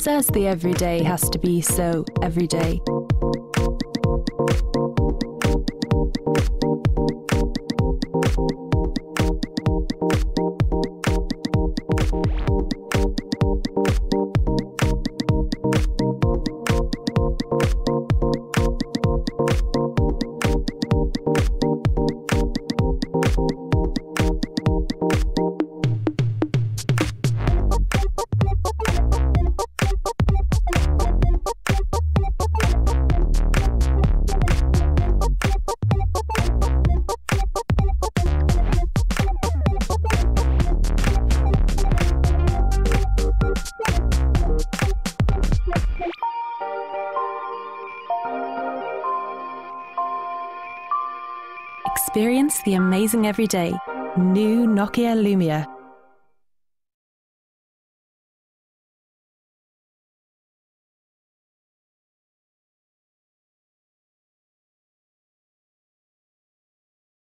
says the everyday has to be so everyday? Experience the amazing everyday. New Nokia Lumia.